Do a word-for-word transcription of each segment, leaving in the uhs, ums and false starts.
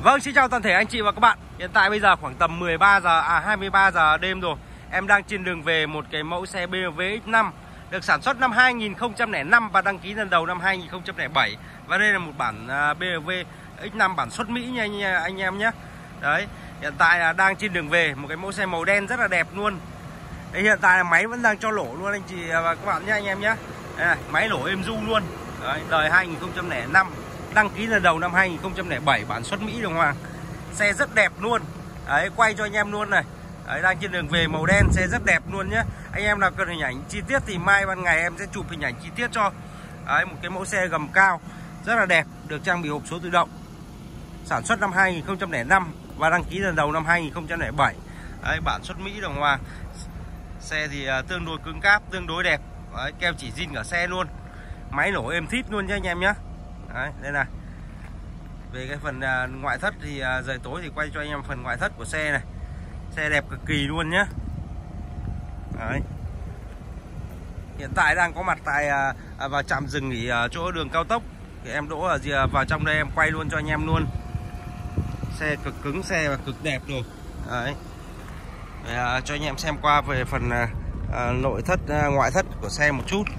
Vâng, xin chào toàn thể anh chị và các bạn. Hiện tại bây giờ khoảng tầm mười ba giờ à hai mươi ba giờ đêm rồi. Em đang trên đường về một cái mẫu xe bê em vê X năm được sản xuất năm hai nghìn không trăm lẻ năm và đăng ký lần đầu năm hai nghìn không trăm lẻ bảy. Và đây là một bản bê em vê X năm bản xuất Mỹ nha anh, anh em nhé. Đấy, hiện tại là đang trên đường về một cái mẫu xe màu đen rất là đẹp luôn. Đấy, hiện tại là máy vẫn đang cho lỗ luôn anh chị và các bạn nhé anh em nhé. Đây, máy lỗ êm du luôn. Đấy, đời hai nghìn không trăm lẻ năm, đăng ký lần đầu năm hai nghìn không trăm lẻ bảy, bản xuất Mỹ đồng hoàng. Xe rất đẹp luôn. Đấy, quay cho anh em luôn này. Đấy, đang trên đường về màu đen, xe rất đẹp luôn nhé. Anh em nào cần hình ảnh chi tiết thì mai ban ngày em sẽ chụp hình ảnh chi tiết cho. Đấy, một cái mẫu xe gầm cao rất là đẹp, được trang bị hộp số tự động. Sản xuất năm hai nghìn không trăm lẻ năm và đăng ký lần đầu năm hai nghìn không trăm lẻ bảy. Đấy, bản xuất Mỹ đồng hoàng. Xe thì uh, tương đối cứng cáp, tương đối đẹp. Đấy, keo chỉ zin cả xe luôn. Máy nổ êm thít luôn nha anh em nhé. Đấy, đây này. Về cái phần uh, ngoại thất thì uh, rời tối thì quay cho anh em phần ngoại thất của xe này. Xe đẹp cực kỳ luôn nhé. Đấy. Hiện tại đang có mặt tại uh, vào trạm dừng nghỉ uh, chỗ đường cao tốc. Thì em đỗ ở uh, vào trong đây em quay luôn cho anh em luôn. Xe cực cứng, xe và cực đẹp rồi. Đấy. Để, uh, cho anh em xem qua về phần uh, uh, nội thất, uh, ngoại thất của xe một chút.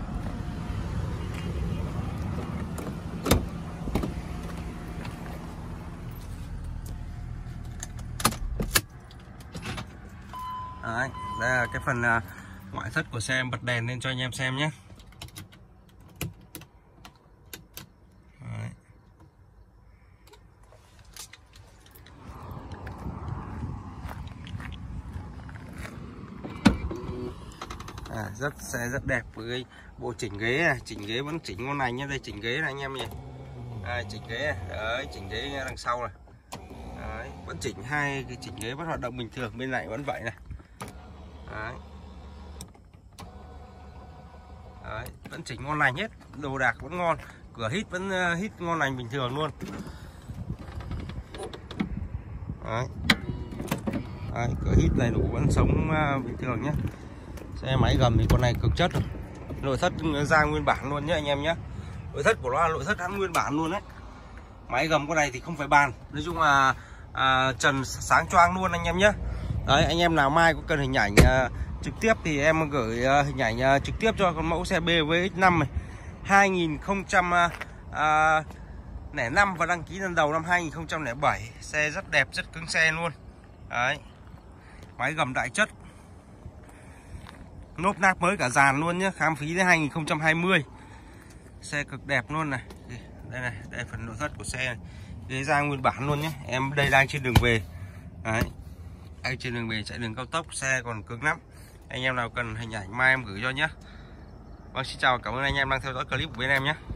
Đấy, đây là cái phần uh, ngoại thất của xe, em bật đèn lên cho anh em xem nhé. Đấy. À, rất xe rất đẹp với bộ chỉnh ghế này, chỉnh ghế vẫn chỉnh ngon lành nhé. Đây chỉnh ghế này anh em nhỉ. À, chỉnh ghế này. Đấy, chỉnh ghế đằng sau này. Đấy, vẫn chỉnh hai cái chỉnh ghế vẫn hoạt động bình thường, bên này vẫn vậy này. Đấy. Đấy, vẫn chỉnh ngon lành hết, đồ đạc vẫn ngon, cửa hít vẫn uh, hít ngon lành bình thường luôn. Đấy. Đấy, cửa hít đầy đủ vẫn sống uh, bình thường nhé. Xe máy gầm thì con này cực chất rồi. Nội thất ra nguyên bản luôn nhé anh em nhé. Nội thất của nó là nội thất ăn nguyên bản luôn đấy. Máy gầm con này thì không phải bàn, nói chung là à, trần sáng choang luôn anh em nhé. Đấy, anh em nào mai có cần hình ảnh à, trực tiếp thì em gửi à, hình ảnh à, trực tiếp cho con mẫu xe bê em vê X năm này hai nghìn không trăm lẻ năm và đăng ký lần đầu năm hai nghìn không trăm lẻ bảy. Xe rất đẹp, rất cứng xe luôn. Đấy, máy gầm đại chất, nốp náp mới cả dàn luôn nhé, khám phí đến hai nghìn không trăm hai mươi. Xe cực đẹp luôn này. Đây này, đây là phần nội thất của xe này. Ghế da nguyên bản luôn nhé. Em đây đang trên đường về. Đấy, anh trên đường về chạy đường cao tốc, xe còn cứng lắm. Anh em nào cần hình ảnh mai em gửi cho nhé. Vâng, xin chào, cảm ơn anh em đang theo dõi clip của bên em nhé.